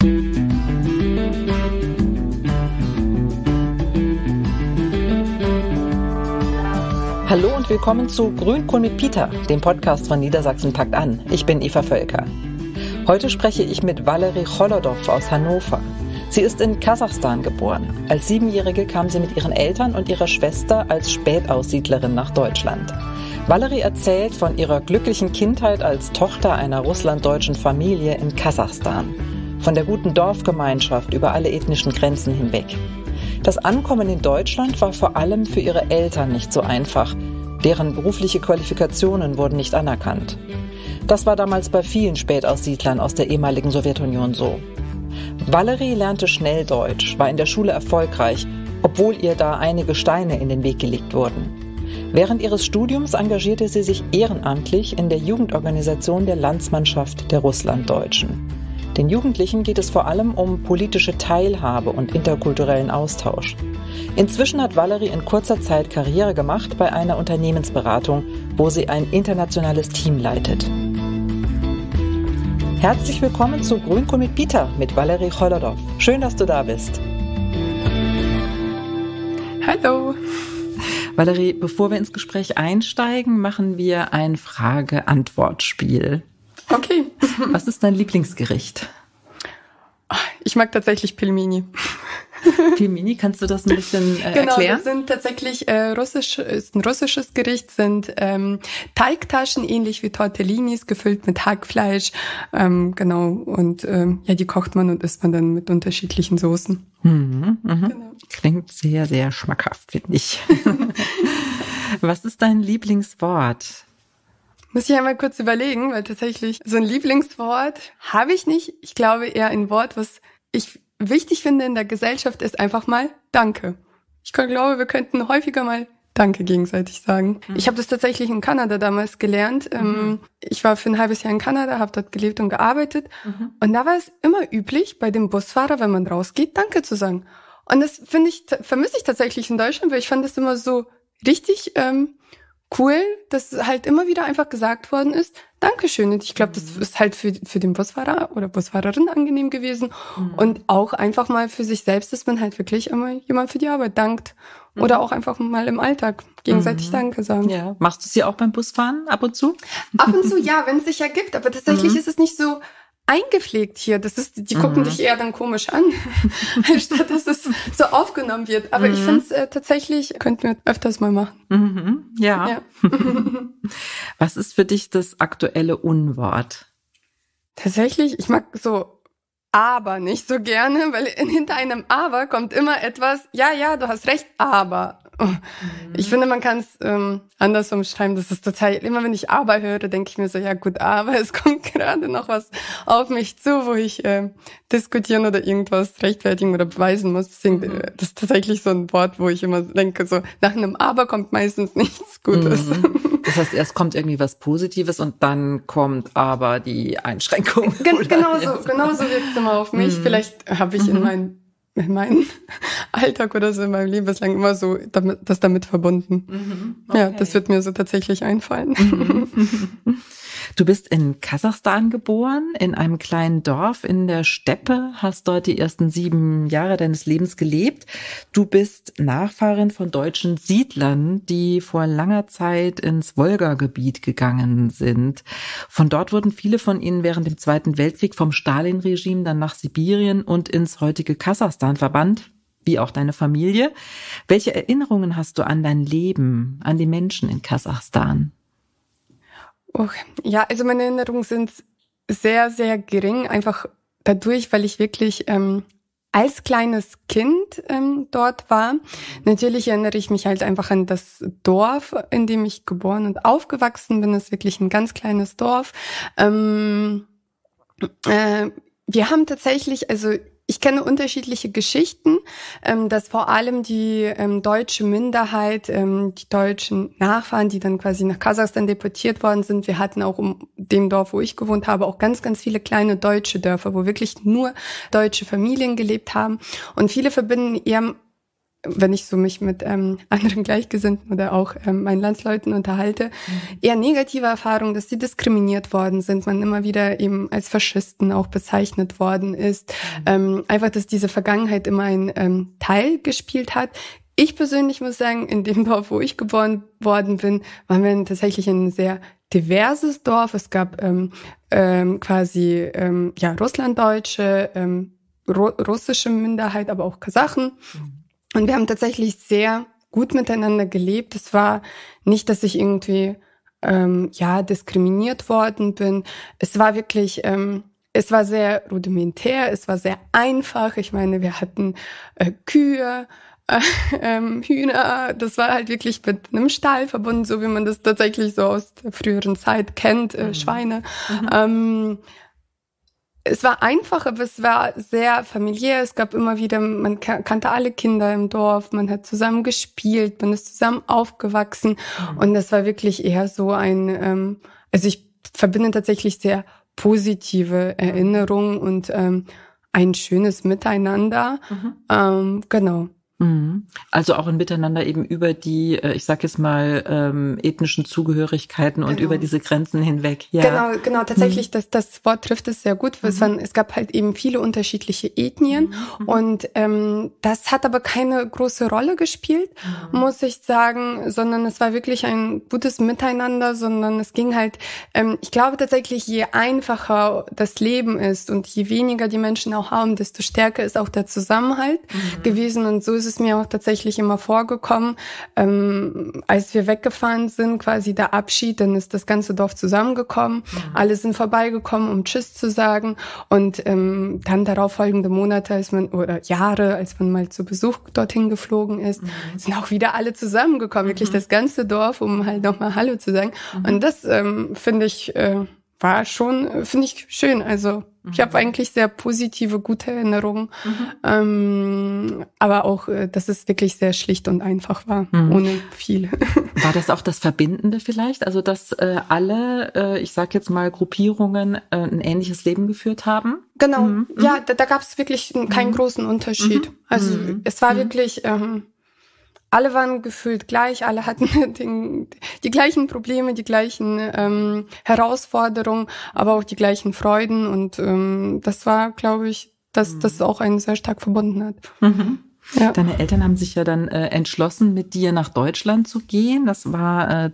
Hallo und willkommen zu Grünkohl mit Peter, dem Podcast von Niedersachsen packt an. Ich bin Eva Völker. Heute spreche ich mit Valerie Cholodov aus Hannover. Sie ist in Kasachstan geboren. Als 7-Jährige kam sie mit ihren Eltern und ihrer Schwester als Spätaussiedlerin nach Deutschland. Valerie erzählt von ihrer glücklichen Kindheit als Tochter einer russlanddeutschen Familie in Kasachstan. Von der guten Dorfgemeinschaft über alle ethnischen Grenzen hinweg. Das Ankommen in Deutschland war vor allem für ihre Eltern nicht so einfach. Deren berufliche Qualifikationen wurden nicht anerkannt. Das war damals bei vielen Spätaussiedlern aus der ehemaligen Sowjetunion so. Valerie lernte schnell Deutsch, war in der Schule erfolgreich, obwohl ihr da einige Steine in den Weg gelegt wurden. Während ihres Studiums engagierte sie sich ehrenamtlich in der Jugendorganisation der Landsmannschaft der Russlanddeutschen. Den Jugendlichen geht es vor allem um politische Teilhabe und interkulturellen Austausch. Inzwischen hat Valerie in kurzer Zeit Karriere gemacht bei einer Unternehmensberatung, wo sie ein internationales Team leitet. Herzlich willkommen zu Grünkohl mit Peter mit Valerie Cholodov. Schön, dass du da bist. Hallo. Valerie, bevor wir ins Gespräch einsteigen, machen wir ein Frage-Antwort-Spiel. Okay. Was ist dein Lieblingsgericht? Ich mag tatsächlich Pelmeni. Pelmeni, kannst du das ein bisschen erklären? Genau, das sind tatsächlich ist ein russisches Gericht, sind Teigtaschen, ähnlich wie Tortellinis, gefüllt mit Hackfleisch. Genau, und die kocht man und isst man dann mit unterschiedlichen Soßen. Mhm. Genau. Klingt sehr, sehr schmackhaft, finde ich. Was ist dein Lieblingswort? Muss ich einmal kurz überlegen, weil tatsächlich so ein Lieblingswort habe ich nicht. Ich glaube eher ein Wort, was ich wichtig finde in der Gesellschaft, ist einfach mal Danke. Ich glaube, wir könnten häufiger mal Danke gegenseitig sagen. Mhm. Ich habe das tatsächlich in Kanada damals gelernt. Ich war für ein halbes Jahr in Kanada, habe dort gelebt und gearbeitet. Mhm. Und da war es immer üblich, bei dem Busfahrer, wenn man rausgeht, Danke zu sagen. Und das vermisse ich tatsächlich in Deutschland, weil ich fand das immer so richtig cool, dass halt immer wieder einfach gesagt worden ist, Dankeschön. Und ich glaube, das ist halt für den Busfahrer oder Busfahrerin angenehm gewesen. Und auch einfach mal für sich selbst, dass man halt wirklich einmal jemand für die Arbeit dankt. Oder auch einfach mal im Alltag gegenseitig Danke sagen. Ja. Machst du es ja auch beim Busfahren ab und zu? Ab und zu, ja, wenn es sich ergibt. Aber tatsächlich ist es nicht so eingepflegt hier. Die gucken dich eher dann komisch an, statt dass es so aufgenommen wird. Aber ich finde es tatsächlich, könnten wir öfters mal machen. Mhm. Ja. Was ist für dich das aktuelle Unwort? Tatsächlich, ich mag so aber nicht so gerne, weil hinter einem aber kommt immer etwas, ja, du hast recht, aber. Ich finde, man kann es andersrum schreiben. Das ist total, immer wenn ich aber höre, denke ich mir so, ja gut, aber es kommt gerade noch was auf mich zu, wo ich diskutieren oder irgendwas rechtfertigen oder beweisen muss. Deswegen, das ist tatsächlich so ein Wort, wo ich immer denke, so nach einem aber kommt meistens nichts Gutes. Das heißt, erst kommt irgendwie was Positives und dann kommt aber die Einschränkung. Genau so wirkt es immer auf mich. Vielleicht habe ich in meinem Alltag oder so in meinem Leben bislang immer so das damit verbunden. Okay. Ja, das wird mir so tatsächlich einfallen. Du bist in Kasachstan geboren, in einem kleinen Dorf in der Steppe, hast dort die ersten 7 Jahre deines Lebens gelebt. Du bist Nachfahrin von deutschen Siedlern, die vor langer Zeit ins Wolga-Gebiet gegangen sind. Von dort wurden viele von ihnen während dem Zweiten Weltkrieg vom Stalin-Regime dann nach Sibirien und ins heutige Kasachstan verbannt, wie auch deine Familie. Welche Erinnerungen hast du an dein Leben, an die Menschen in Kasachstan? Ja, also meine Erinnerungen sind sehr, sehr gering, einfach dadurch, weil ich wirklich als kleines Kind dort war. Natürlich erinnere ich mich halt einfach an das Dorf, in dem ich geboren und aufgewachsen bin. Das ist wirklich ein ganz kleines Dorf. Wir haben tatsächlich, also ich kenne unterschiedliche Geschichten, dass vor allem die deutsche Minderheit, die deutschen Nachfahren, die dann quasi nach Kasachstan deportiert worden sind, wir hatten auch um dem Dorf, wo ich gewohnt habe, auch ganz, ganz viele kleine deutsche Dörfer, wo wirklich nur deutsche Familien gelebt haben. Und viele verbinden eher wenn ich so mich mit anderen Gleichgesinnten oder auch meinen Landsleuten unterhalte, eher negative Erfahrungen, dass sie diskriminiert worden sind, man immer wieder eben als Faschisten auch bezeichnet worden ist. Einfach, dass diese Vergangenheit immer ein Teil gespielt hat. Ich persönlich muss sagen, in dem Dorf, wo ich geboren worden bin, waren wir tatsächlich ein sehr diverses Dorf. Es gab quasi Russlanddeutsche, russische Minderheit, aber auch Kasachen. Und wir haben tatsächlich sehr gut miteinander gelebt. Es war nicht, dass ich irgendwie diskriminiert worden bin. Es war wirklich, es war sehr rudimentär, es war sehr einfach. Ich meine, wir hatten Kühe, Hühner, das war halt wirklich mit einem Stall verbunden, so wie man das tatsächlich so aus der früheren Zeit kennt, Schweine. Es war einfach, aber es war sehr familiär. Es gab immer wieder, man kannte alle Kinder im Dorf, man hat zusammen gespielt, man ist zusammen aufgewachsen. Und das war wirklich eher so also ich verbinde tatsächlich sehr positive Erinnerungen und ein schönes Miteinander. Genau. Also auch ein Miteinander eben über die, ich sag jetzt mal, ethnischen Zugehörigkeiten und über diese Grenzen hinweg. Ja. Genau, tatsächlich, das Wort trifft es sehr gut. Es gab halt eben viele unterschiedliche Ethnien und das hat aber keine große Rolle gespielt, muss ich sagen, sondern es war wirklich ein gutes Miteinander, sondern es ging halt, ich glaube tatsächlich, je einfacher das Leben ist und je weniger die Menschen auch haben, desto stärker ist auch der Zusammenhalt gewesen und so ist es mir auch tatsächlich immer vorgekommen, als wir weggefahren sind, quasi der Abschied, dann ist das ganze Dorf zusammengekommen, alle sind vorbeigekommen, um Tschüss zu sagen und dann darauf folgende Monate, oder Jahre, als man mal zu Besuch dorthin geflogen ist, sind auch wieder alle zusammengekommen, wirklich das ganze Dorf, um halt nochmal Hallo zu sagen und das finde ich finde ich schön, also ich habe eigentlich sehr positive, gute Erinnerungen, aber auch, dass es wirklich sehr schlicht und einfach war, ohne viel. War das auch das Verbindende vielleicht? Also, dass alle, ich sag jetzt mal, Gruppierungen ein ähnliches Leben geführt haben? Genau, ja, da gab es wirklich keinen großen Unterschied. Also es war wirklich... alle waren gefühlt gleich, alle hatten die gleichen Probleme, die gleichen Herausforderungen, aber auch die gleichen Freuden und das war, glaube ich, dass das auch einen sehr stark verbunden hat. Ja. Deine Eltern haben sich ja dann entschlossen, mit dir nach Deutschland zu gehen. Das war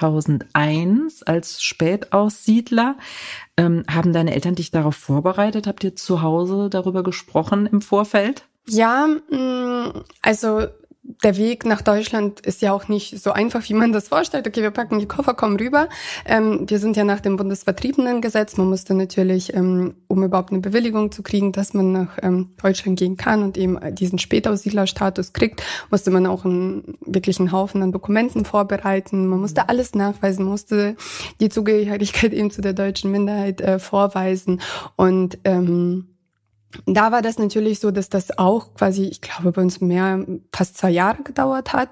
2001 als Spätaussiedler. Haben deine Eltern dich darauf vorbereitet? Habt ihr zu Hause darüber gesprochen im Vorfeld? Ja, also der Weg nach Deutschland ist ja auch nicht so einfach, wie man das vorstellt. Okay, wir packen die Koffer, kommen rüber. Wir sind ja nach dem Bundesvertriebenengesetz. Man musste natürlich, um überhaupt eine Bewilligung zu kriegen, dass man nach Deutschland gehen kann und eben diesen Spätaussiedlerstatus kriegt, musste man auch wirklich einen Haufen an Dokumenten vorbereiten. Man musste alles nachweisen, musste die Zugehörigkeit eben zu der deutschen Minderheit vorweisen und da war das natürlich so, dass das auch quasi, ich glaube, bei uns fast 2 Jahre gedauert hat,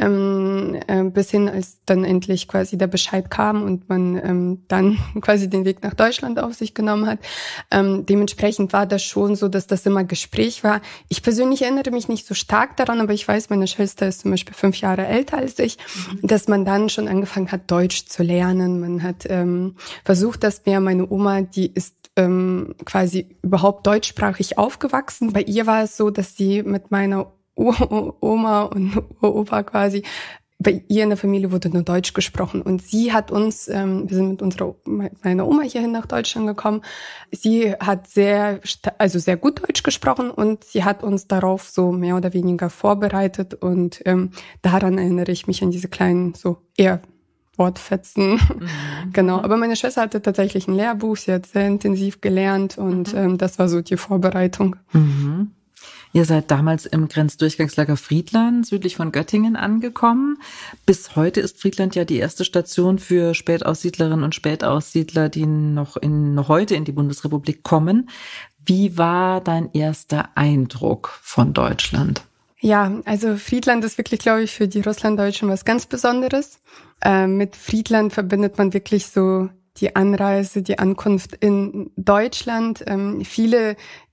bis hin, als dann endlich quasi der Bescheid kam und man dann quasi den Weg nach Deutschland auf sich genommen hat. Dementsprechend war das schon so, dass das immer Gespräch war. Ich persönlich erinnere mich nicht so stark daran, aber ich weiß, meine Schwester ist zum Beispiel 5 Jahre älter als ich, dass man dann schon angefangen hat, Deutsch zu lernen. Man hat versucht, dass meine Oma, die ist quasi überhaupt deutschsprachig aufgewachsen. Bei ihr war es so, dass sie mit meiner Oma und Opa quasi, bei ihr in der Familie wurde nur Deutsch gesprochen und sie hat uns, wir sind mit meiner Oma hierhin nach Deutschland gekommen, sie hat sehr gut Deutsch gesprochen und sie hat uns darauf so mehr oder weniger vorbereitet und daran erinnere ich mich an diese kleinen, so eher Wortfetzen. Genau. Aber meine Schwester hatte tatsächlich ein Lehrbuch. Sie hat sehr intensiv gelernt und das war so die Vorbereitung. Ihr seid damals im Grenzdurchgangslager Friedland südlich von Göttingen angekommen. Bis heute ist Friedland ja die erste Station für Spätaussiedlerinnen und Spätaussiedler, die noch heute in die Bundesrepublik kommen. Wie war dein erster Eindruck von Deutschland? Ja, also Friedland ist wirklich, glaube ich, für die Russlanddeutschen was ganz Besonderes. Mit Friedland verbindet man wirklich so die Anreise, die Ankunft in Deutschland. Viele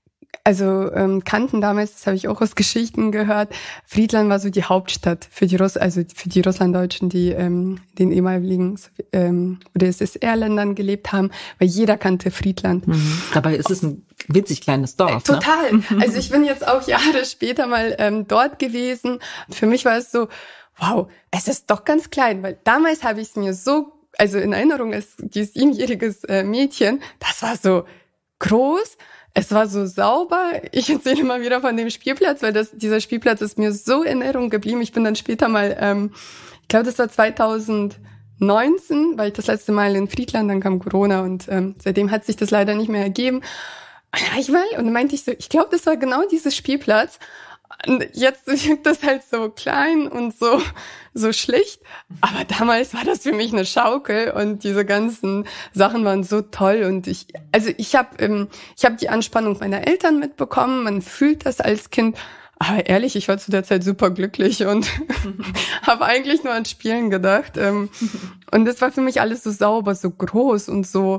kannten damals, das habe ich auch aus Geschichten gehört, Friedland war so die Hauptstadt für die Russlanddeutschen, die in den ehemaligen oder SSR-Ländern gelebt haben, weil jeder kannte Friedland. Mhm. Dabei ist es ein winzig kleines Dorf. Total. Ne? Also ich bin jetzt auch Jahre später mal dort gewesen. Für mich war es so, wow, es ist doch ganz klein, weil damals habe ich es mir so, also in Erinnerung als dieses 7-jähriges Mädchen, das war so groß, es war so sauber. Ich erzähle immer wieder von dem Spielplatz, weil dieser Spielplatz ist mir so in Erinnerung geblieben. Ich bin dann später mal, ich glaube, das war 2019, war ich das letzte Mal in Friedland, dann kam Corona und seitdem hat sich das leider nicht mehr ergeben. Und dann meinte ich so, ich glaube, das war genau dieses Spielplatz. Und jetzt wirkt das halt so klein und so schlicht. Aber damals war das für mich eine Schaukel und diese ganzen Sachen waren so toll. Und ich habe die Anspannung meiner Eltern mitbekommen. Man fühlt das als Kind. Aber ehrlich, ich war zu der Zeit super glücklich und habe eigentlich nur an Spielen gedacht. Und das war für mich alles so sauber, so groß und so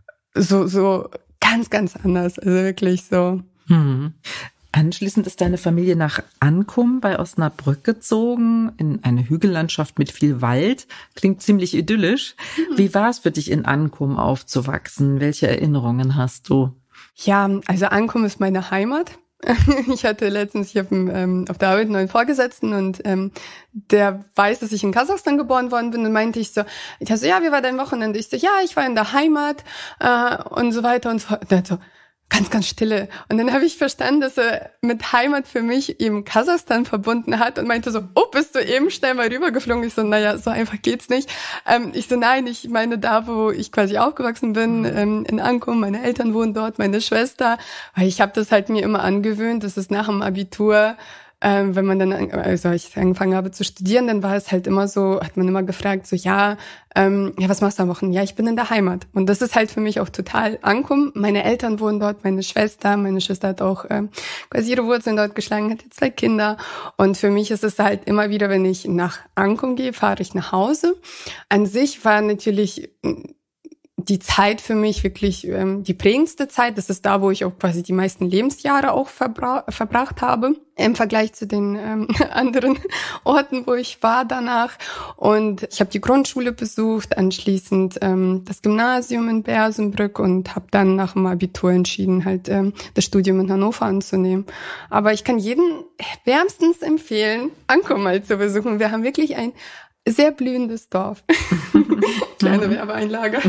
ganz, ganz anders. Also wirklich so. Mhm. Anschließend ist deine Familie nach Ankum bei Osnabrück gezogen, in eine Hügellandschaft mit viel Wald. Klingt ziemlich idyllisch. Wie war es für dich, in Ankum aufzuwachsen? Welche Erinnerungen hast du? Ja, also Ankum ist meine Heimat. Ich habe auf der Arbeit einen neuen Vorgesetzten und der weiß, dass ich in Kasachstan geboren worden bin und meinte ich so, ja, wie war dein Wochenende? Ich so, ja, ich war in der Heimat und so weiter und so fort. Und er so, ganz, ganz stille. Und dann habe ich verstanden, dass er mit Heimat für mich eben Kasachstan verbunden hat und meinte so, oh, bist du eben schnell mal rübergeflogen? Ich so, naja, so einfach geht's nicht. Ich so, nein, ich meine da, wo ich quasi aufgewachsen bin, in Ankum, meine Eltern wohnen dort, meine Schwester. Weil ich habe das halt mir immer angewöhnt, dass es nach dem Abitur, wenn man dann, ich angefangen habe zu studieren, dann war es halt immer so, hat man immer gefragt, so, was machst du am Wochenende? Ja, ich bin in der Heimat. Und das ist halt für mich auch total Ankum. Meine Eltern wohnen dort, meine Schwester hat auch quasi ihre Wurzeln dort geschlagen, hat jetzt 2 Kinder. Und für mich ist es halt immer wieder, wenn ich nach Ankum gehe, fahre ich nach Hause. An sich war natürlich die Zeit für mich wirklich die prägendste Zeit. Das ist da, wo ich auch quasi die meisten Lebensjahre auch verbracht habe, im Vergleich zu den anderen Orten, wo ich war danach. Und ich habe die Grundschule besucht, anschließend das Gymnasium in Bersenbrück und habe dann nach dem Abitur entschieden, halt das Studium in Hannover anzunehmen. Aber ich kann jedem wärmstens empfehlen, Ankum mal zu besuchen. Wir haben wirklich ein sehr blühendes Dorf. Kleine Werbeeinlage.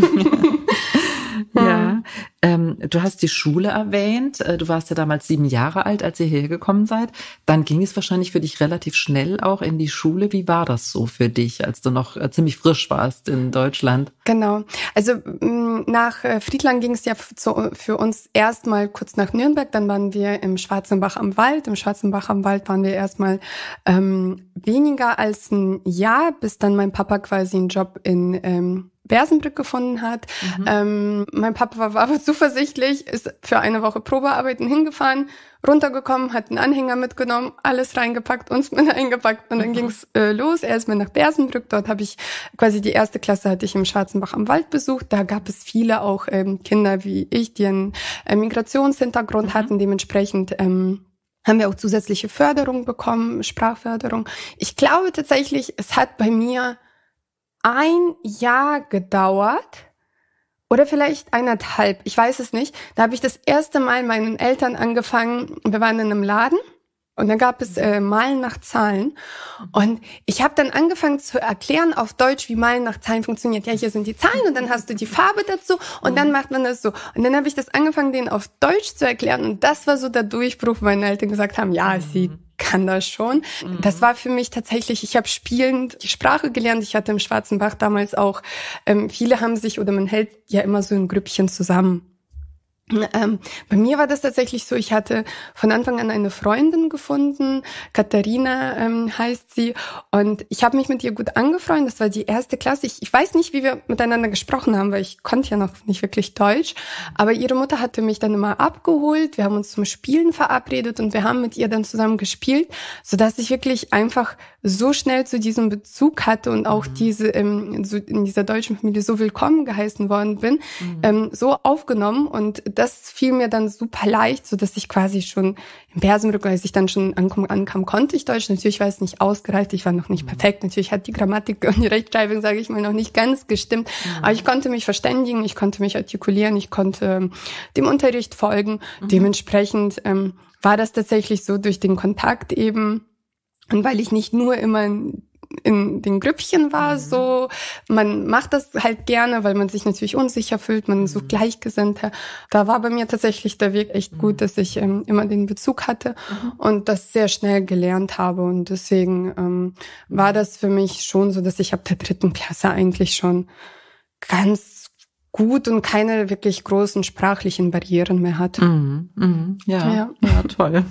Ja, du hast die Schule erwähnt. Du warst ja damals 7 Jahre alt, als ihr hierher gekommen seid. Dann ging es wahrscheinlich für dich relativ schnell auch in die Schule. Wie war das so für dich, als du noch ziemlich frisch warst in Deutschland? Genau. Also nach Friedland ging es ja für uns erstmal kurz nach Nürnberg. Dann waren wir im Schwarzenbach am Wald. Im Schwarzenbach am Wald waren wir erstmal weniger als ein Jahr, bis dann mein Papa quasi einen Job in Bersenbrück gefunden hat. Mein Papa war aber zuversichtlich, ist für eine Woche Probearbeiten hingefahren, runtergekommen, hat einen Anhänger mitgenommen, alles reingepackt, uns mit eingepackt und dann ging's los. Er ist mit nach Bersenbrück. Dort habe ich quasi die 1. Klasse hatte ich im Schwarzenbach am Wald besucht. Da gab es viele auch Kinder wie ich, die einen Migrationshintergrund hatten. Dementsprechend haben wir auch zusätzliche Förderung bekommen, Sprachförderung. Ich glaube tatsächlich, es hat bei mir 1 Jahr gedauert oder vielleicht 1,5, ich weiß es nicht. Da habe ich das erste Mal meinen Eltern angefangen, wir waren in einem Laden und da gab es Malen nach Zahlen und ich habe dann angefangen zu erklären auf Deutsch, wie Malen nach Zahlen funktioniert. Ja, hier sind die Zahlen und dann hast du die Farbe dazu und dann macht man das so. Und dann habe ich das angefangen, denen auf Deutsch zu erklären und das war so der Durchbruch, wo meine Eltern gesagt haben, ja, sie kann das schon. Das war für mich tatsächlich, ich habe spielend die Sprache gelernt. Ich hatte im Schwarzenbach damals auch, viele haben sich, oder man hält ja immer so in Grüppchen zusammen. Bei mir war das tatsächlich so, ich hatte von Anfang an eine Freundin gefunden, Katharina heißt sie, und ich habe mich mit ihr gut angefreundet, das war die 1. Klasse. Ich weiß nicht, wie wir miteinander gesprochen haben, weil ich konnte ja noch nicht wirklich Deutsch, aber ihre Mutter hatte mich dann immer abgeholt, wir haben uns zum Spielen verabredet und wir haben mit ihr dann zusammen gespielt, sodass ich wirklich einfach so schnell zu diesem Bezug hatte und auch diese in dieser deutschen Familie so willkommen geheißen worden bin, so aufgenommen und das fiel mir dann super leicht, so dass ich quasi schon im Persenbrück, als ich dann schon ankam, konnte ich Deutsch. Natürlich war es nicht ausgereift, ich war noch nicht perfekt. Natürlich hat die Grammatik und die Rechtschreibung, sage ich mal, noch nicht ganz gestimmt. Aber ich konnte mich verständigen, ich konnte mich artikulieren, ich konnte dem Unterricht folgen. Dementsprechend war das tatsächlich so durch den Kontakt eben. Und weil ich nicht nur immer in den Grüppchen war, so, man macht das halt gerne, weil man sich natürlich unsicher fühlt, man sucht Gleichgesinnte. Da war bei mir tatsächlich der Weg echt gut, dass ich immer den Bezug hatte und das sehr schnell gelernt habe. Und deswegen war das für mich schon so, dass ich ab der 3. Klasse eigentlich schon ganz gut und keine wirklich großen sprachlichen Barrieren mehr hatte. Ja, toll.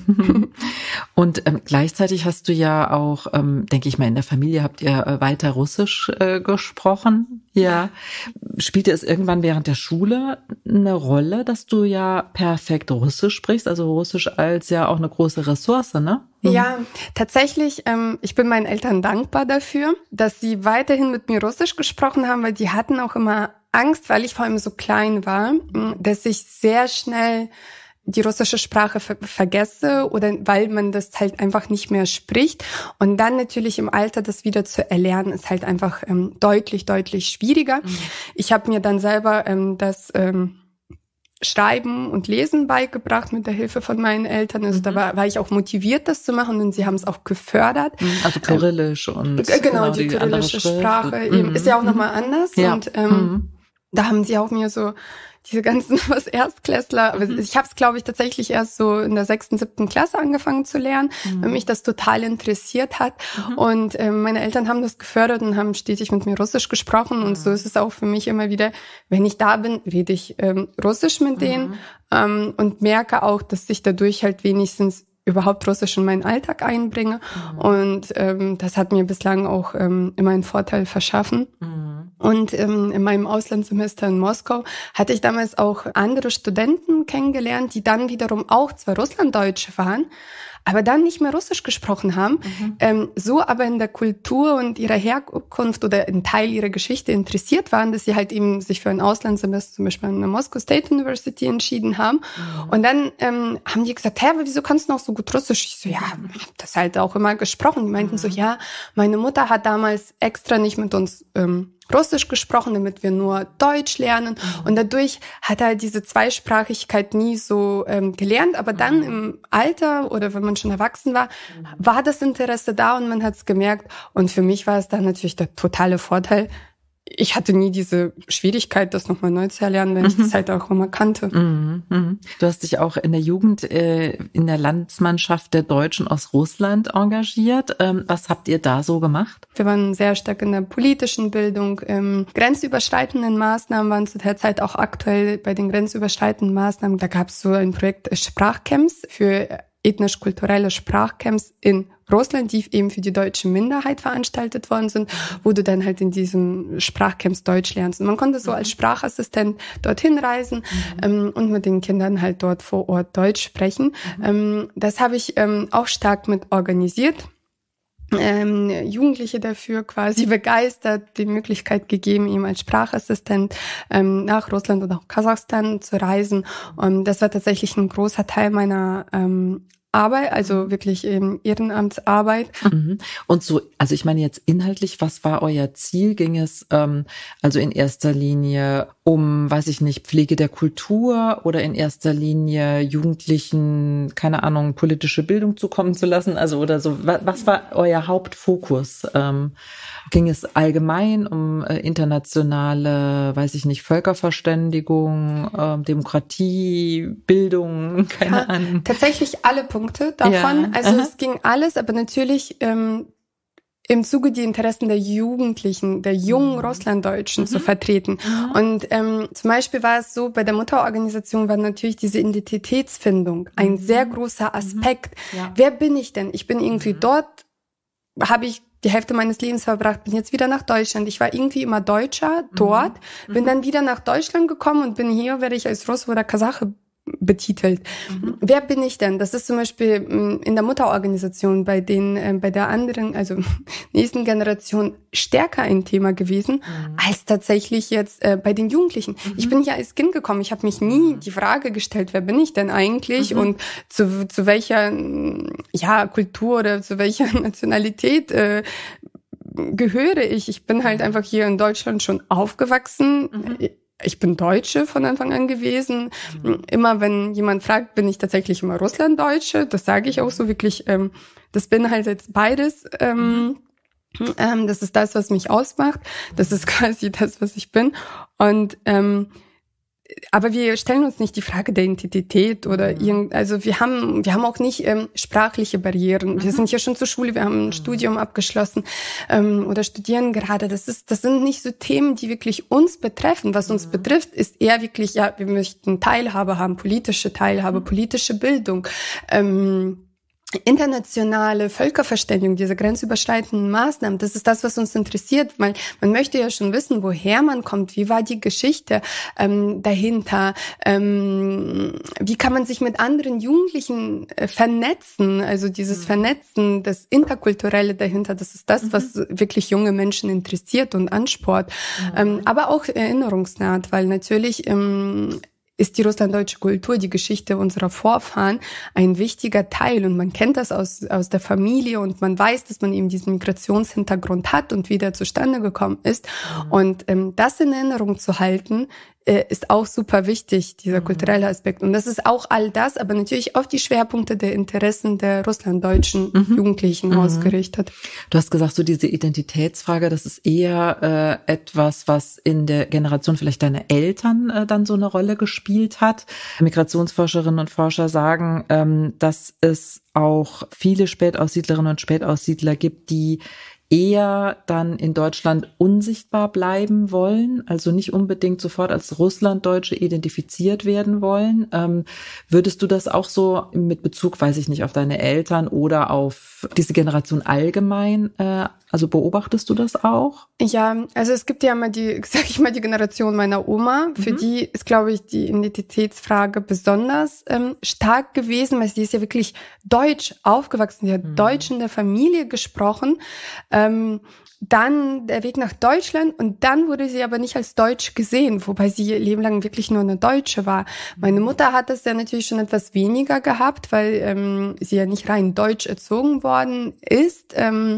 Und gleichzeitig hast du ja auch, denke ich mal, in der Familie habt ihr weiter Russisch gesprochen. Ja. Spielte es irgendwann während der Schule eine Rolle, dass du ja perfekt Russisch sprichst? Also Russisch als ja auch eine große Ressource, ne? Ja, tatsächlich, ich bin meinen Eltern dankbar dafür, dass sie weiterhin mit mir Russisch gesprochen haben, weil die hatten auch immer Angst, weil ich vor allem so klein war, dass ich sehr schnell die russische Sprache vergesse oder weil man das halt einfach nicht mehr spricht. Und dann natürlich im Alter das wieder zu erlernen, ist halt einfach deutlich schwieriger. Ich habe mir dann selber das Schreiben und Lesen beigebracht mit der Hilfe von meinen Eltern. Also da war ich auch motiviert, das zu machen und sie haben es auch gefördert. Also Kyrillisch und genau die kyrillische Sprache eben ist ja auch nochmal anders. Ja. Und da haben sie auch mir so diese ganzen was Erstklässler, aber ich habe es, glaube ich, tatsächlich erst so in der 6., 7. Klasse angefangen zu lernen, weil mich das total interessiert hat. Und meine Eltern haben das gefördert und haben stetig mit mir Russisch gesprochen. Und so ist es auch für mich immer wieder, wenn ich da bin, rede ich Russisch mit denen und merke auch, dass ich dadurch halt wenigstens überhaupt Russisch in meinen Alltag einbringe. Und das hat mir bislang auch immer einen Vorteil verschaffen. Und in meinem Auslandssemester in Moskau hatte ich damals auch andere Studenten kennengelernt, die dann wiederum auch zwar Russlanddeutsche waren, aber dann nicht mehr Russisch gesprochen haben, so aber in der Kultur und ihrer Herkunft oder in Teil ihrer Geschichte interessiert waren, dass sie halt eben sich für ein Auslandssemester zum Beispiel an der Moscow State University entschieden haben. Und dann haben die gesagt, aber wieso kannst du noch so gut Russisch? Ich so, ja, hab das halt auch immer gesprochen. Die meinten so, ja, meine Mutter hat damals extra nicht mit uns Russisch gesprochen, damit wir nur Deutsch lernen. Und dadurch hat er diese Zweisprachigkeit nie so gelernt. Aber dann im Alter oder wenn man schon erwachsen war, war das Interesse da und man hat es gemerkt. Und für mich war es dann natürlich der totale Vorteil. Ich hatte nie diese Schwierigkeit, das nochmal neu zu erlernen, wenn ich das halt auch immer kannte. Du hast dich auch in der Jugend in der Landsmannschaft der Deutschen aus Russland engagiert. Was habt ihr da so gemacht? Wir waren sehr stark in der politischen Bildung. Grenzüberschreitenden Maßnahmen waren zu der Zeit auch aktuell bei den grenzüberschreitenden Maßnahmen. Da gab es so ein Projekt Sprachcamps für ethnisch-kulturelle Sprachcamps in Russland, die eben für die deutsche Minderheit veranstaltet worden sind, wo du dann halt in diesen Sprachcamps Deutsch lernst. Und man konnte so als Sprachassistent dorthin reisen und mit den Kindern halt dort vor Ort Deutsch sprechen. Das habe ich auch stark mit organisiert. Jugendliche dafür quasi begeistert, die Möglichkeit gegeben, ihm als Sprachassistent nach Russland oder auch Kasachstan zu reisen. Und das war tatsächlich ein großer Teil meiner Arbeit, also wirklich eben Ehrenamtsarbeit. Und so, also ich meine jetzt inhaltlich, was war euer Ziel? Ging es also in erster Linie um, weiß ich nicht, Pflege der Kultur oder in erster Linie Jugendlichen, keine Ahnung, politische Bildung zukommen zu lassen? Also oder so, was war euer Hauptfokus? Ging es allgemein um internationale, weiß ich nicht, Völkerverständigung, Demokratie, Bildung, keine Ahnung? Tatsächlich alle Punkte davon. Also es ging alles, aber natürlich im Zuge die Interessen der Jugendlichen, der jungen Russlanddeutschen zu vertreten. Und zum Beispiel war es so, bei der Mutterorganisation war natürlich diese Identitätsfindung ein sehr großer Aspekt. Wer bin ich denn? Ich bin irgendwie dort, habe ich die Hälfte meines Lebens verbracht, bin jetzt wieder nach Deutschland. Ich war irgendwie immer Deutscher dort, bin dann wieder nach Deutschland gekommen und bin hier, werde ich als Russe oder Kasache betitelt. Wer bin ich denn? Das ist zum Beispiel in der Mutterorganisation bei der anderen, also nächsten Generation stärker ein Thema gewesen, als tatsächlich jetzt bei den Jugendlichen. Ich bin ja als Kind gekommen, ich habe mich nie die Frage gestellt, wer bin ich denn eigentlich und zu welcher Kultur oder zu welcher Nationalität gehöre ich. Ich bin halt einfach hier in Deutschland schon aufgewachsen. Ich bin Deutsche von Anfang an gewesen. Immer wenn jemand fragt, bin ich tatsächlich immer Russlanddeutsche. Das sage ich auch so wirklich. Das bin halt jetzt beides. Das ist das, was mich ausmacht. Das ist quasi das, was ich bin. Und aber wir stellen uns nicht die Frage der Identität oder also wir haben auch nicht sprachliche Barrieren. Wir sind ja schon zur Schule, wir haben ein Studium abgeschlossen oder studieren gerade. Das sind nicht so Themen, die wirklich uns betreffen. Was uns betrifft, ist eher wirklich, wir möchten Teilhabe haben, politische Teilhabe, politische Bildung, internationale Völkerverständigung, diese grenzüberschreitenden Maßnahmen, das ist das, was uns interessiert, weil man möchte ja schon wissen, woher man kommt, wie war die Geschichte dahinter, wie kann man sich mit anderen Jugendlichen vernetzen, also dieses Vernetzen, das Interkulturelle dahinter, das ist das, was wirklich junge Menschen interessiert und anspornt, aber auch erinnerungsnaht, weil natürlich ist die russlanddeutsche Kultur, die Geschichte unserer Vorfahren, ein wichtiger Teil. Und man kennt das aus der Familie und man weiß, dass man eben diesen Migrationshintergrund hat und wie der zustande gekommen ist. Und das in Erinnerung zu halten, ist auch super wichtig, dieser kulturelle Aspekt. Und das ist auch all das, aber natürlich auf die Schwerpunkte der Interessen der russlanddeutschen Jugendlichen ausgerichtet. Du hast gesagt, so diese Identitätsfrage, das ist eher etwas, was in der Generation vielleicht deine Eltern dann so eine Rolle gespielt hat. Migrationsforscherinnen und Forscher sagen, dass es auch viele Spätaussiedlerinnen und Spätaussiedler gibt, die eher dann in Deutschland unsichtbar bleiben wollen, also nicht unbedingt sofort als Russlanddeutsche identifiziert werden wollen. Würdest du das auch so mit Bezug, weiß ich nicht, auf deine Eltern oder auf diese Generation allgemein, also beobachtest du das auch? Ja, also es gibt ja immer die Generation meiner Oma, für die ist, glaube ich, die Identitätsfrage besonders stark gewesen, weil sie ist ja wirklich deutsch aufgewachsen, sie hat Deutsch in der Familie gesprochen, dann der Weg nach Deutschland und dann wurde sie aber nicht als Deutsch gesehen, wobei sie ihr Leben lang wirklich nur eine Deutsche war. Meine Mutter hat das ja natürlich schon etwas weniger gehabt, weil sie ja nicht rein deutsch erzogen worden ist.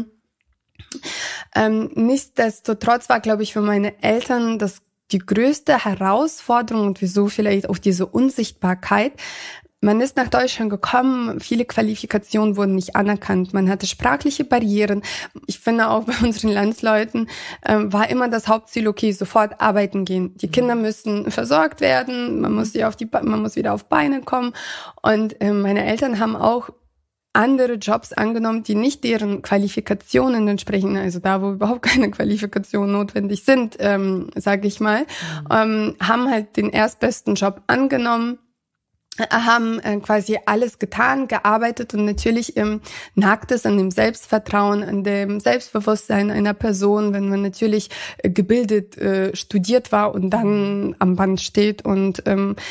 Nichtsdestotrotz war, glaube ich, für meine Eltern das die größte Herausforderung und wieso vielleicht auch diese Unsichtbarkeit. Man ist nach Deutschland gekommen, viele Qualifikationen wurden nicht anerkannt, man hatte sprachliche Barrieren. Ich finde auch bei unseren Landsleuten war immer das Hauptziel, okay, sofort arbeiten gehen. Die Kinder müssen versorgt werden, man muss wieder auf Beine kommen. Und meine Eltern haben auch andere Jobs angenommen, die nicht deren Qualifikationen entsprechen, also da, wo überhaupt keine Qualifikationen notwendig sind, sage ich mal, haben halt den erstbesten Job angenommen, haben quasi alles getan, gearbeitet und natürlich nagt es an dem Selbstvertrauen, an dem Selbstbewusstsein einer Person, wenn man natürlich gebildet, studiert war und dann am Band steht und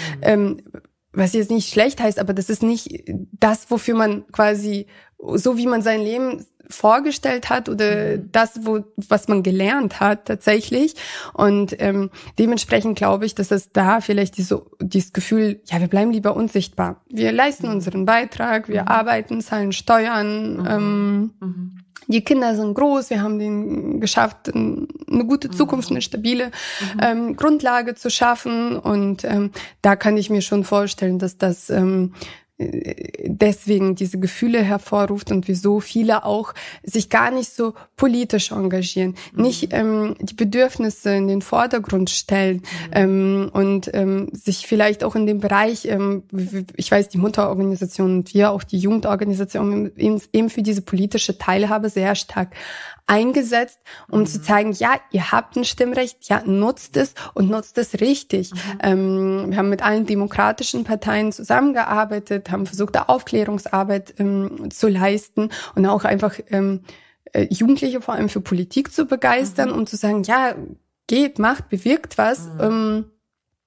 was jetzt nicht schlecht heißt, aber das ist nicht das, wofür man quasi, so wie man sein Leben vorgestellt hat oder das, was man gelernt hat tatsächlich. Und dementsprechend glaube ich, dass es da vielleicht dieses Gefühl, ja, wir bleiben lieber unsichtbar. Wir leisten unseren Beitrag, wir arbeiten, zahlen Steuern, die Kinder sind groß, wir haben denen geschafft, eine gute Zukunft, eine stabile Grundlage zu schaffen. Und da kann ich mir schon vorstellen, dass das deswegen diese Gefühle hervorruft und wieso viele auch sich gar nicht so politisch engagieren, nicht die Bedürfnisse in den Vordergrund stellen und sich vielleicht auch in dem Bereich, ich weiß, die Mutterorganisation und wir auch die Jugendorganisation eben für diese politische Teilhabe sehr stark eingesetzt, um zu zeigen, ja, ihr habt ein Stimmrecht, ja, nutzt es und nutzt es richtig. Wir haben mit allen demokratischen Parteien zusammengearbeitet, haben versucht, da Aufklärungsarbeit zu leisten und auch einfach Jugendliche vor allem für Politik zu begeistern, um zu sagen, ja, geht, macht, bewirkt was.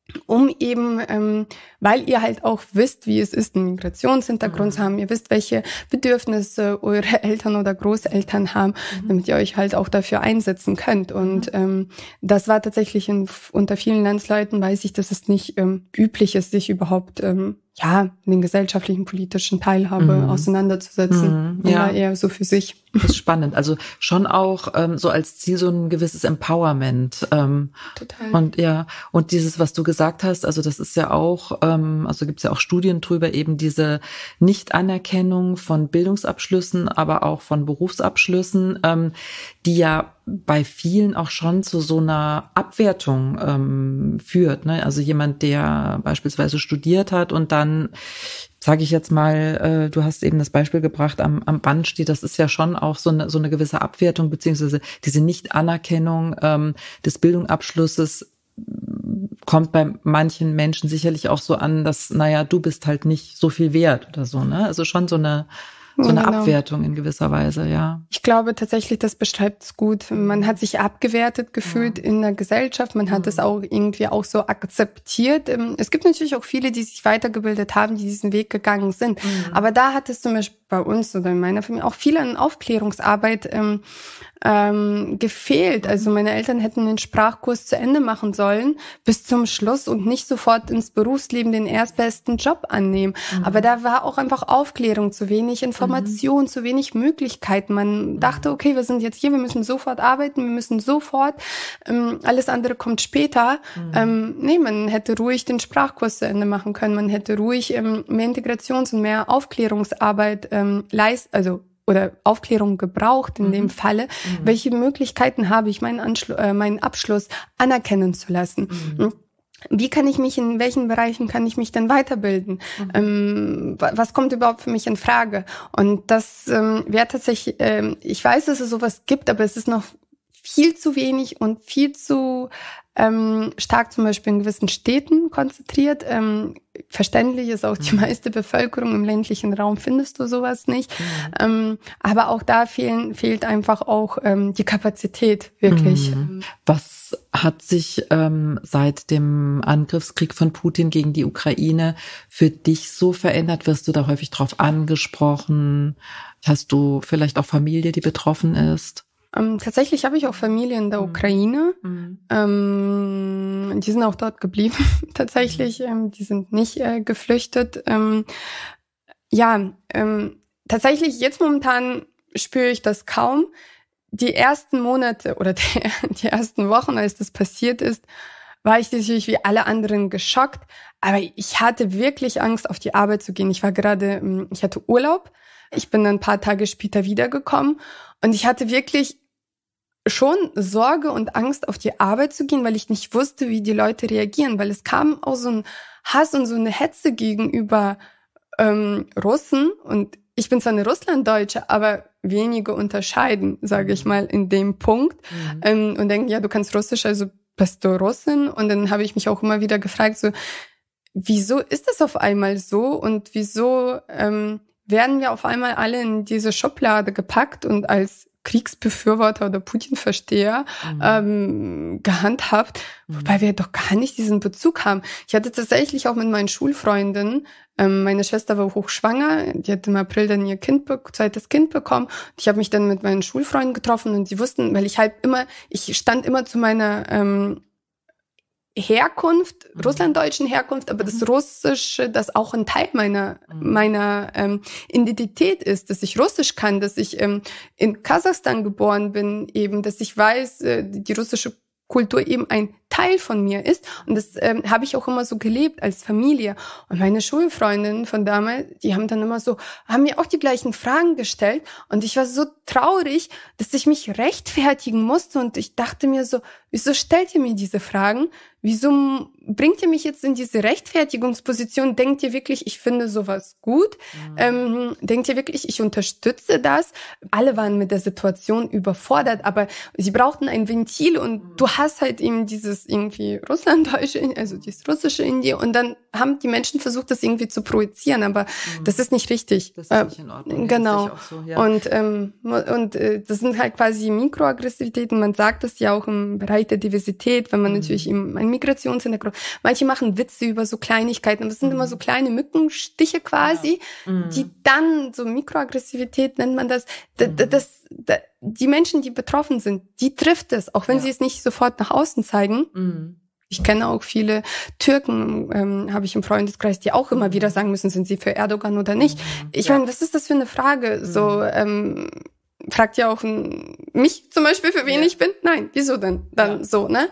um eben, weil ihr halt auch wisst, wie es ist, einen Migrationshintergrund zu haben, ihr wisst, welche Bedürfnisse eure Eltern oder Großeltern haben, damit ihr euch halt auch dafür einsetzen könnt. Und das war tatsächlich unter vielen Landsleuten, weiß ich, dass es nicht üblich ist, sich überhaupt in den gesellschaftlichen, politischen Teilhabe auseinanderzusetzen. Ja, eher so für sich. Das ist spannend. Also schon auch so als Ziel so ein gewisses Empowerment. Total. Und dieses, was du gesagt hast, also das ist ja auch, also gibt's ja auch Studien drüber, eben diese Nichtanerkennung von Bildungsabschlüssen, aber auch von Berufsabschlüssen, die ja bei vielen auch schon zu so einer Abwertung führt. Ne? Also jemand, der beispielsweise studiert hat und dann, sage ich jetzt mal, du hast eben das Beispiel gebracht, am Band steht, das ist ja schon auch so eine gewisse Abwertung, beziehungsweise diese Nichtanerkennung des Bildungsabschlusses kommt bei manchen Menschen sicherlich auch so an, dass, du bist halt nicht so viel wert oder so, ne? Also schon so eine Abwertung in gewisser Weise, ja. Ich glaube tatsächlich, das beschreibt es gut. Man hat sich abgewertet gefühlt in der Gesellschaft. Man hat es auch irgendwie auch so akzeptiert. Es gibt natürlich auch viele, die sich weitergebildet haben, die diesen Weg gegangen sind. Aber da hat es zum Beispiel bei uns oder in meiner Familie auch viel an Aufklärungsarbeit gefehlt. Also meine Eltern hätten den Sprachkurs zu Ende machen sollen bis zum Schluss und nicht sofort ins Berufsleben den erstbesten Job annehmen. Aber da war auch einfach Aufklärung zu wenig, Information, zu wenig Möglichkeiten. Man dachte, okay, wir sind jetzt hier, wir müssen sofort arbeiten, wir müssen sofort, alles andere kommt später. Nee, man hätte ruhig den Sprachkurs zu Ende machen können. Man hätte ruhig mehr Integrations- und mehr Aufklärungsarbeit oder Aufklärung gebraucht in dem Falle. Welche Möglichkeiten habe ich, meinen Abschluss anerkennen zu lassen? Wie kann ich mich, in welchen Bereichen kann ich mich denn weiterbilden? Was kommt überhaupt für mich in Frage? Und das wäre tatsächlich, ich weiß, dass es sowas gibt, aber es ist noch viel zu wenig und viel zu stark zum Beispiel in gewissen Städten konzentriert. Verständlich ist auch die meiste Bevölkerung im ländlichen Raum, findest du sowas nicht. Aber auch da fehlt einfach auch die Kapazität, wirklich. Was hat sich seit dem Angriffskrieg von Putin gegen die Ukraine für dich so verändert? Wirst du da häufig drauf angesprochen? Hast du vielleicht auch Familie, die betroffen ist? Tatsächlich habe ich auch Familie in der Ukraine. Die sind auch dort geblieben, tatsächlich. Die sind nicht geflüchtet. Tatsächlich, jetzt momentan spüre ich das kaum. Die ersten Monate oder die ersten Wochen, als das passiert ist, war ich natürlich wie alle anderen geschockt. Aber ich hatte wirklich Angst, auf die Arbeit zu gehen. Ich hatte Urlaub. Ich bin dann ein paar Tage später wiedergekommen. Und ich hatte wirklich schon Sorge und Angst, auf die Arbeit zu gehen, weil ich nicht wusste, wie die Leute reagieren, weil es kam auch so ein Hass und so eine Hetze gegenüber Russen, und ich bin zwar eine Russlanddeutsche, aber wenige unterscheiden, sage ich mal, in dem Punkt und denken, ja, du kannst Russisch, also bist du Russin. Und dann habe ich mich auch immer wieder gefragt, so, wieso ist das auf einmal so und wieso werden wir auf einmal alle in diese Schublade gepackt und als Kriegsbefürworter oder Putin-Versteher gehandhabt, wobei wir doch gar nicht diesen Bezug haben. Ich hatte tatsächlich auch mit meinen Schulfreundinnen, meine Schwester war hochschwanger, die hat im April dann ihr zweites Kind bekommen. Und ich habe mich dann mit meinen Schulfreunden getroffen und sie wussten, weil ich stand immer zu meiner Herkunft, russlanddeutschen Herkunft, aber das Russische, das auch ein Teil meiner Identität ist, dass ich Russisch kann, dass ich in Kasachstan geboren bin, eben, dass ich weiß, die russische Kultur eben ein Teil von mir ist. Und das habe ich auch immer so gelebt als Familie. Und meine Schulfreundinnen von damals, die haben mir auch die gleichen Fragen gestellt. Und ich war so traurig, dass ich mich rechtfertigen musste. Und ich dachte mir so, wieso stellt ihr mir diese Fragen? Wieso bringt ihr mich jetzt in diese Rechtfertigungsposition? Denkt ihr wirklich, ich finde sowas gut? Denkt ihr wirklich, ich unterstütze das? Alle waren mit der Situation überfordert, aber sie brauchten ein Ventil und du hast halt eben dieses irgendwie Russlanddeutsche, also dieses Russische in dir, und dann haben die Menschen versucht, das irgendwie zu projizieren, aber das ist nicht richtig. Das ist nicht in Ordnung. Genau. Das so, ja. Und das sind halt quasi Mikroaggressivitäten. Man sagt das ja auch im Bereich der Diversität, wenn man natürlich eben ein Migrationshintergrund. Manche machen Witze über so Kleinigkeiten. Das sind immer so kleine Mückenstiche quasi, die dann, so Mikroaggressivität nennt man das, die Menschen, die betroffen sind, die trifft es, auch wenn sie es nicht sofort nach außen zeigen. Ich kenne auch viele Türken, habe ich im Freundeskreis, die auch immer wieder sagen müssen, sind sie für Erdogan oder nicht. Ich meine, was ist das für eine Frage? So, fragt ja auch mich zum Beispiel, für wen ich bin. Nein, wieso denn? Dann so, ne?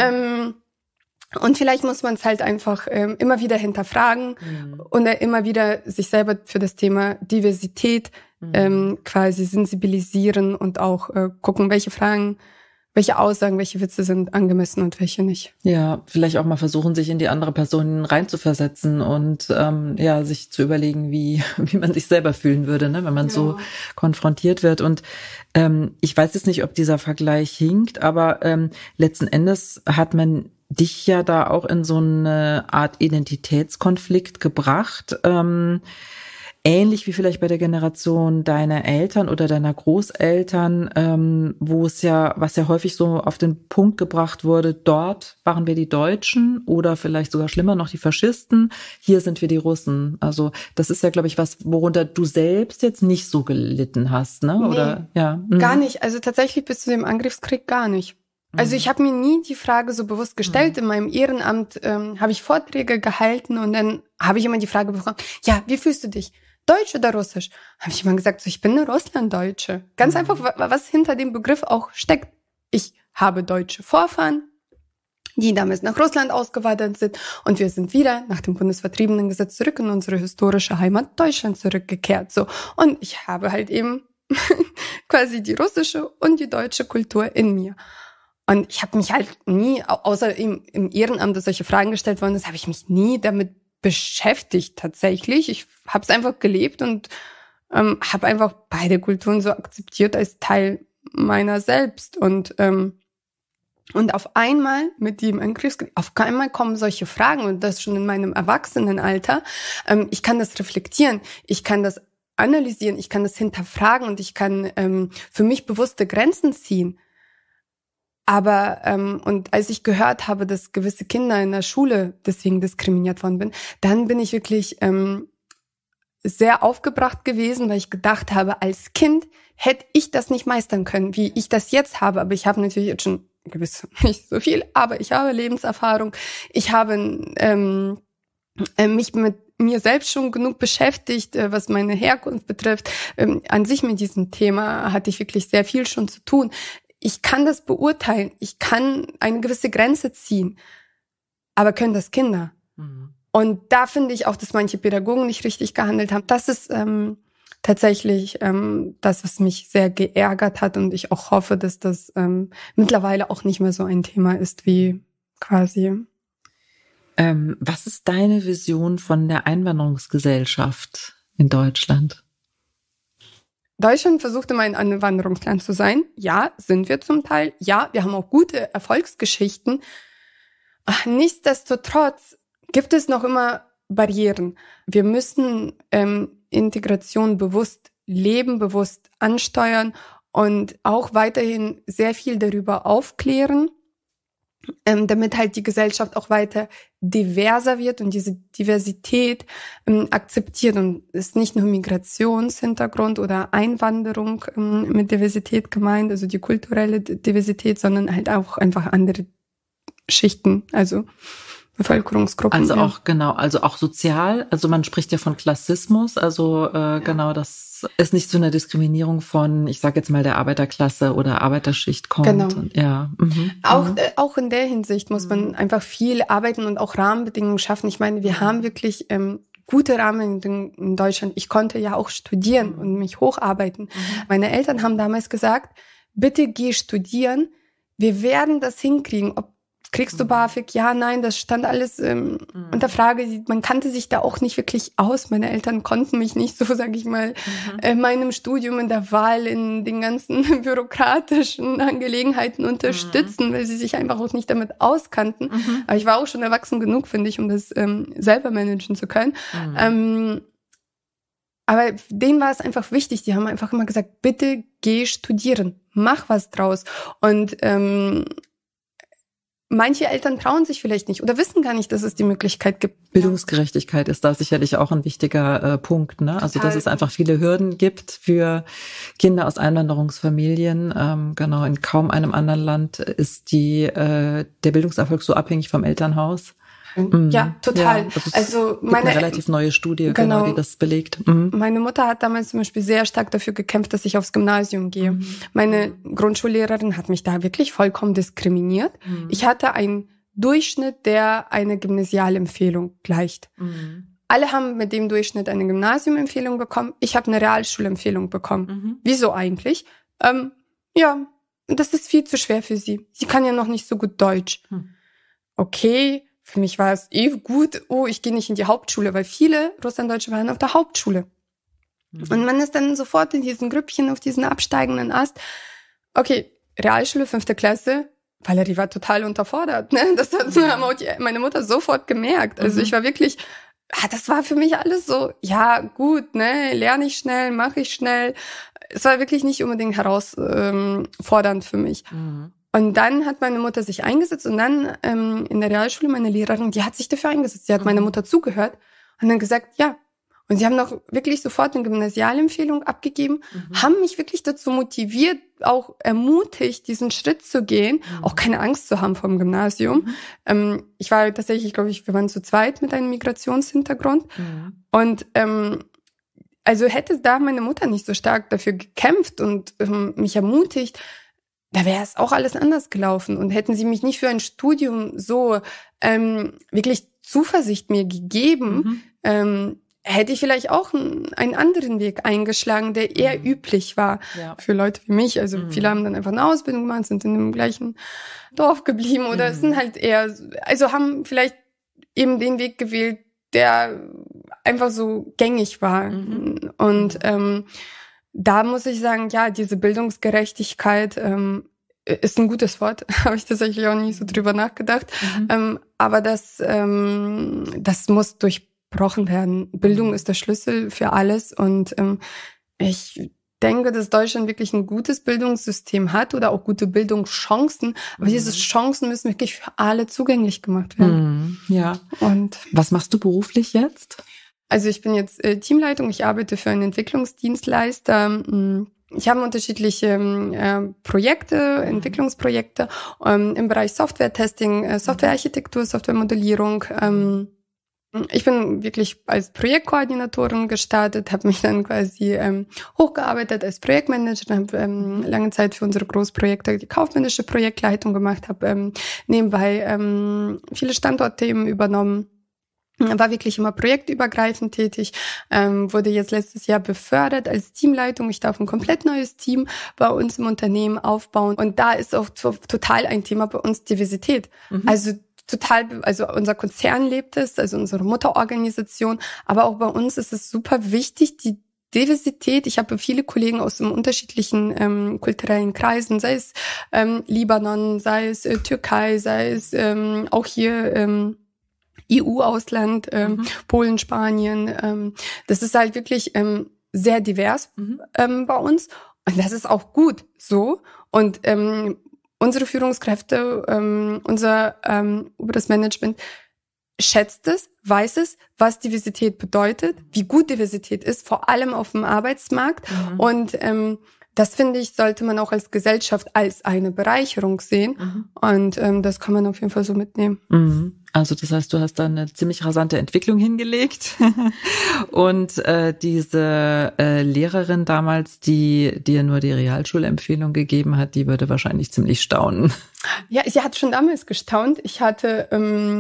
Und vielleicht muss man es halt einfach immer wieder hinterfragen und immer wieder sich selber für das Thema Diversität quasi sensibilisieren und auch gucken, welche Fragen, welche Aussagen, welche Witze sind angemessen und welche nicht. Ja, vielleicht auch mal versuchen, sich in die andere Person reinzuversetzen und sich zu überlegen, wie man sich selber fühlen würde, ne, wenn man so konfrontiert wird. Und ich weiß jetzt nicht, ob dieser Vergleich hinkt, aber letzten Endes hat man dich ja da auch in so eine Art Identitätskonflikt gebracht. Ähnlich wie vielleicht bei der Generation deiner Eltern oder deiner Großeltern, was ja häufig so auf den Punkt gebracht wurde, dort waren wir die Deutschen oder vielleicht sogar schlimmer noch die Faschisten, hier sind wir die Russen. Also das ist ja, glaube ich, was, worunter du selbst jetzt nicht so gelitten hast, ne? Oder Gar nicht. Also tatsächlich bis zu dem Angriffskrieg gar nicht. Also ich habe mir nie die Frage so bewusst gestellt. In meinem Ehrenamt habe ich Vorträge gehalten und dann habe ich immer die Frage bekommen, ja, wie fühlst du dich? Deutsch oder Russisch? Habe ich immer gesagt, so, ich bin eine Russlanddeutsche. Ganz einfach, was hinter dem Begriff auch steckt. Ich habe deutsche Vorfahren, die damals nach Russland ausgewandert sind und wir sind wieder nach dem Bundesvertriebenengesetz zurück in unsere historische Heimat Deutschland zurückgekehrt. So. Und ich habe halt eben quasi die russische und die deutsche Kultur in mir. Und ich habe mich halt nie, außer im Ehrenamt, dass solche Fragen gestellt worden ist, habe ich mich nie damit beschäftigt tatsächlich. Ich habe es einfach gelebt und habe einfach beide Kulturen so akzeptiert als Teil meiner selbst. Und auf einmal mit dem Angriffskrieg, auf einmal kommen solche Fragen und das schon in meinem Erwachsenenalter. Ich kann das reflektieren, ich kann das analysieren, ich kann das hinterfragen und ich kann für mich bewusste Grenzen ziehen. Aber und als ich gehört habe, dass gewisse Kinder in der Schule deswegen diskriminiert worden bin, dann bin ich wirklich sehr aufgebracht gewesen, weil ich gedacht habe, als Kind hätte ich das nicht meistern können, wie ich das jetzt habe. Aber ich habe natürlich jetzt schon gewiss nicht so viel, aber ich habe Lebenserfahrung. Ich habe mich mit mir selbst schon genug beschäftigt, was meine Herkunft betrifft. An sich mit diesem Thema hatte ich wirklich sehr viel schon zu tun. Ich kann das beurteilen, ich kann eine gewisse Grenze ziehen, aber können das Kinder? Und da finde ich auch, dass manche Pädagogen nicht richtig gehandelt haben. Das ist tatsächlich das, was mich sehr geärgert hat und ich auch hoffe, dass das mittlerweile auch nicht mehr so ein Thema ist wie quasi. Was ist deine Vision von der Einwanderungsgesellschaft in Deutschland? Deutschland versucht immer ein Einwanderungsland zu sein. Ja, sind wir zum Teil. Ja, wir haben auch gute Erfolgsgeschichten. Nichtsdestotrotz gibt es noch immer Barrieren. Wir müssen Integration bewusst leben, bewusst ansteuern und auch weiterhin sehr viel darüber aufklären, damit halt die Gesellschaft auch weiter diverser wird und diese Diversität akzeptiert und ist nicht nur Migrationshintergrund oder Einwanderung mit Diversität gemeint, also die kulturelle Diversität, sondern halt auch einfach andere Schichten, also Bevölkerungsgruppen. Also auch, genau, also auch sozial, also man spricht ja von Klassismus, also genau, das ist nicht zu einer Diskriminierung von, ich sage jetzt mal, der Arbeiterklasse oder Arbeiterschicht kommt. Genau. Und, ja. Auch in der Hinsicht muss man einfach viel arbeiten und auch Rahmenbedingungen schaffen. Ich meine, wir haben wirklich gute Rahmenbedingungen in Deutschland. Ich konnte ja auch studieren und mich hocharbeiten. Meine Eltern haben damals gesagt, bitte geh studieren, wir werden das hinkriegen. Kriegst du BAföG? Ja, nein, das stand alles unter Frage. Man kannte sich da auch nicht wirklich aus. Meine Eltern konnten mich nicht so, sage ich mal, in meinem Studium, in der Wahl, in den ganzen bürokratischen Angelegenheiten unterstützen, weil sie sich einfach auch nicht damit auskannten. Aber ich war auch schon erwachsen genug, finde ich, um das selber managen zu können. Aber denen war es einfach wichtig. Die haben einfach immer gesagt, bitte geh studieren, mach was draus. Und manche Eltern trauen sich vielleicht nicht oder wissen gar nicht, dass es die Möglichkeit gibt. Bildungsgerechtigkeit ist da sicherlich auch ein wichtiger Punkt, ne? Also, dass es einfach viele Hürden gibt für Kinder aus Einwanderungsfamilien. Genau, in kaum einem anderen Land ist der Bildungserfolg so abhängig vom Elternhaus. Ja, total. Ja, also eine relativ neue Studie, genau, die das belegt. Meine Mutter hat damals zum Beispiel sehr stark dafür gekämpft, dass ich aufs Gymnasium gehe. Meine Grundschullehrerin hat mich da wirklich vollkommen diskriminiert. Ich hatte einen Durchschnitt, der eine Gymnasialempfehlung gleicht. Alle haben mit dem Durchschnitt eine Gymnasiumempfehlung bekommen. Ich habe eine Realschulempfehlung bekommen. Wieso eigentlich? Ja, das ist viel zu schwer für sie. Sie kann ja noch nicht so gut Deutsch. Okay. Für mich war es gut, ich gehe nicht in die Hauptschule, weil viele Russlanddeutsche waren auf der Hauptschule. Und man ist dann sofort in diesen Grüppchen auf diesen absteigenden Ast. Okay, Realschule, 5. Klasse, Valerie war total unterfordert. Ne? Das hat meine Mutter sofort gemerkt. Also ich war wirklich, das war für mich alles so, ja gut, ne, lerne ich schnell, mache ich schnell. Es war wirklich nicht unbedingt herausfordernd für mich. Und dann hat meine Mutter sich eingesetzt und dann in der Realschule meine Lehrerin, die hat sich dafür eingesetzt. Sie hat meiner Mutter zugehört und dann gesagt, ja. Und sie haben doch wirklich sofort eine Gymnasialempfehlung abgegeben, haben mich wirklich dazu motiviert, auch ermutigt, diesen Schritt zu gehen, auch keine Angst zu haben vom Gymnasium. Ich war tatsächlich, glaube ich, wir waren zu zweit mit einem Migrationshintergrund. Und also hätte da meine Mutter nicht so stark dafür gekämpft und mich ermutigt, da wäre es auch alles anders gelaufen. Und hätten sie mich nicht für ein Studium so wirklich Zuversicht mir gegeben, hätte ich vielleicht auch einen anderen Weg eingeschlagen, der eher üblich war für Leute wie mich. Also viele haben dann einfach eine Ausbildung gemacht, sind in dem gleichen Dorf geblieben oder sind halt eher, also haben vielleicht eben den Weg gewählt, der einfach so gängig war. Und da muss ich sagen, ja, diese Bildungsgerechtigkeit ist ein gutes Wort, habe ich tatsächlich auch nie so drüber nachgedacht. Aber das muss durchbrochen werden. Bildung ist der Schlüssel für alles und ich denke, dass Deutschland wirklich ein gutes Bildungssystem hat oder auch gute Bildungschancen, aber diese Chancen müssen wirklich für alle zugänglich gemacht werden. Ja. Und was machst du beruflich jetzt? Also ich bin jetzt Teamleitung, ich arbeite für einen Entwicklungsdienstleister. Ich habe unterschiedliche Projekte, Entwicklungsprojekte im Bereich Software-Testing, Softwarearchitektur, Softwaremodellierung. Ich bin wirklich als Projektkoordinatorin gestartet, habe mich dann quasi hochgearbeitet als Projektmanagerin, habe lange Zeit für unsere Großprojekte die kaufmännische Projektleitung gemacht, habe nebenbei viele Standortthemen übernommen. War wirklich immer projektübergreifend tätig, wurde jetzt letztes Jahr befördert als Teamleitung. Ich darf ein komplett neues Team bei uns im Unternehmen aufbauen. Und da ist auch total ein Thema bei uns Diversität. Also unser Konzern lebt es, also unsere Mutterorganisation. Aber auch bei uns ist es super wichtig, die Diversität. Ich habe viele Kollegen aus den unterschiedlichen kulturellen Kreisen, sei es Libanon, sei es Türkei, sei es auch hier EU-Ausland, Polen, Spanien. Das ist halt wirklich sehr divers bei uns. Und das ist auch gut so. Und unsere Führungskräfte, unser oberes Management schätzt es, weiß es, was Diversität bedeutet, wie gut Diversität ist, vor allem auf dem Arbeitsmarkt. Und das, finde ich, sollte man auch als Gesellschaft als eine Bereicherung sehen. Und das kann man auf jeden Fall so mitnehmen. Also das heißt, du hast da eine ziemlich rasante Entwicklung hingelegt. Und diese Lehrerin damals, die dir nur die Realschulempfehlung gegeben hat, die würde wahrscheinlich ziemlich staunen. Ja, sie hat schon damals gestaunt. Ich hatte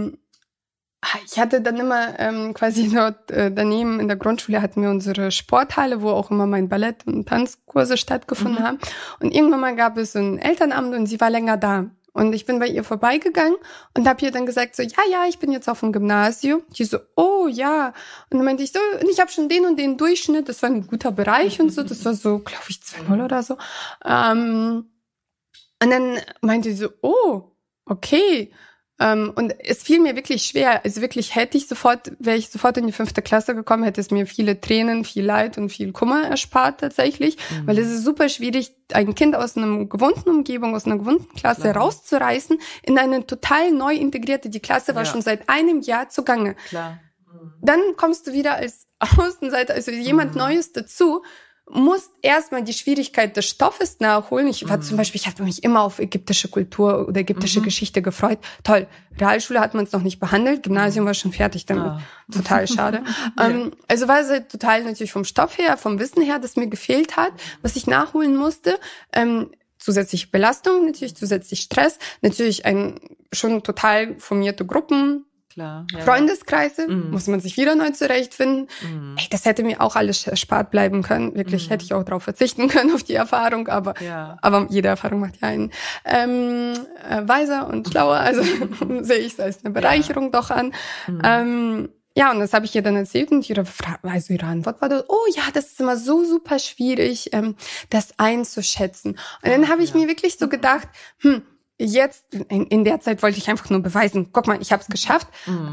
dann immer quasi dort daneben in der Grundschule hatten wir unsere Sporthalle, wo auch immer mein Ballett- und Tanzkurse stattgefunden haben. Und irgendwann mal gab es so ein Elternamt und sie war länger da. Und ich bin bei ihr vorbeigegangen und habe ihr dann gesagt so, ja, ich bin jetzt auf dem Gymnasium. Die so, oh ja. Und dann meinte ich so, und ich habe schon den und den Durchschnitt, das war ein guter Bereich und so. Das war so, glaube ich, 2,0 oder so. Und dann meinte sie so, oh, okay. Und es fiel mir wirklich schwer. Also wirklich wäre ich sofort in die 5. Klasse gekommen, hätte es mir viele Tränen, viel Leid und viel Kummer erspart tatsächlich. Weil es ist super schwierig, ein Kind aus einer gewohnten Umgebung, aus einer gewohnten Klasse rauszureißen, in eine total neu integrierte. Die Klasse war schon seit einem Jahr zugange. Klar. Dann kommst du wieder als Außenseiter, also jemand Neues dazu, musst erstmal die Schwierigkeit des Stoffes nachholen. Ich war zum Beispiel, ich habe mich immer auf ägyptische Kultur oder ägyptische Geschichte gefreut. Toll. Realschule hat man es noch nicht behandelt. Gymnasium war schon fertig damit. Total schade. Also war es halt total natürlich vom Stoff her, vom Wissen her, das mir gefehlt hat, was ich nachholen musste. Zusätzliche Belastung, natürlich zusätzlich Stress, natürlich schon total formierte Gruppen. Klar, ja. Freundeskreise, muss man sich wieder neu zurechtfinden. Ey, das hätte mir auch alles erspart bleiben können. Wirklich hätte ich auch darauf verzichten können, auf die Erfahrung. Aber jede Erfahrung macht ja einen weiser und schlauer. Also sehe ich es als eine Bereicherung doch an. Und das habe ich ihr dann erzählt und ihre Antwort war, oh ja, das ist immer so super schwierig, das einzuschätzen. Und dann habe ich mir wirklich so gedacht, jetzt, in der Zeit wollte ich einfach nur beweisen, guck mal, ich habe es geschafft.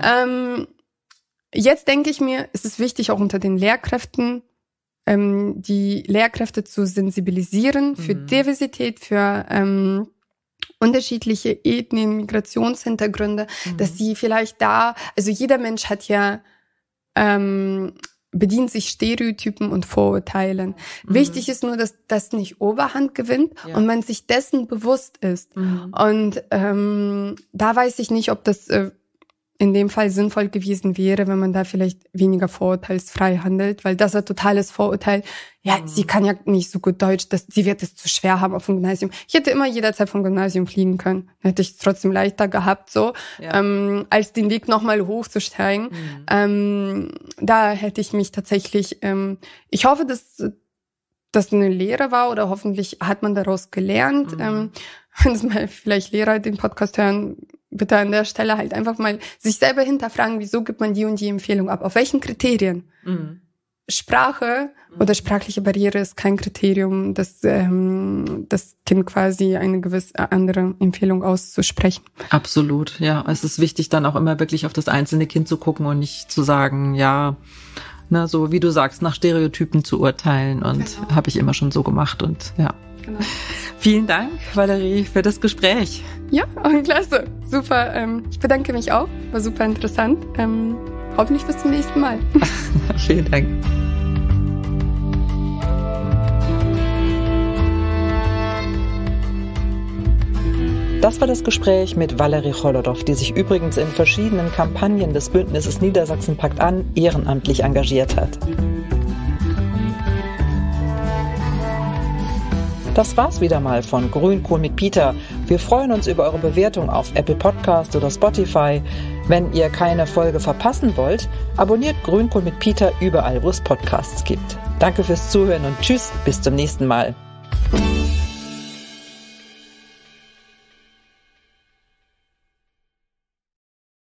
Jetzt denke ich mir, es ist wichtig, auch unter den Lehrkräften, die Lehrkräfte zu sensibilisieren für Diversität, für unterschiedliche Ethnien, Migrationshintergründe, dass sie vielleicht also jeder Mensch hat ja bedient sich Stereotypen und Vorurteilen. Wichtig ist nur, dass das nicht Oberhand gewinnt und man sich dessen bewusst ist. Und da weiß ich nicht, ob das in dem Fall sinnvoll gewesen wäre, wenn man da vielleicht weniger vorurteilsfrei handelt, weil das ist ein totales Vorurteil. Ja, sie kann ja nicht so gut Deutsch, sie wird es zu schwer haben auf dem Gymnasium. Ich hätte immer jederzeit vom Gymnasium fliegen können. Hätte ich es trotzdem leichter gehabt, als den Weg nochmal hochzusteigen. Da hätte ich mich tatsächlich, ich hoffe, dass das eine Lehre war oder hoffentlich hat man daraus gelernt. Wenn es mal vielleicht Lehrer den Podcast hören, bitte an der Stelle halt einfach mal sich selber hinterfragen, wieso gibt man die und die Empfehlung ab? Auf welchen Kriterien? Sprache oder sprachliche Barriere ist kein Kriterium, das Kind quasi eine gewisse andere Empfehlung auszusprechen. Absolut, ja. Es ist wichtig, dann auch immer wirklich auf das einzelne Kind zu gucken und nicht zu sagen, so wie du sagst, nach Stereotypen zu urteilen. Und habe ich immer schon so gemacht und Genau. Vielen Dank, Valerie, für das Gespräch. Ja, klasse. Super. Ich bedanke mich auch. War super interessant. Hoffentlich bis zum nächsten Mal. Vielen Dank. Das war das Gespräch mit Valerie Cholodov, die sich übrigens in verschiedenen Kampagnen des Bündnisses Niedersachsen packt an ehrenamtlich engagiert hat. Das war's wieder mal von Grünkohl mit Peter. Wir freuen uns über eure Bewertung auf Apple Podcast oder Spotify. Wenn ihr keine Folge verpassen wollt, abonniert Grünkohl mit Peter überall, wo es Podcasts gibt. Danke fürs Zuhören und tschüss, bis zum nächsten Mal.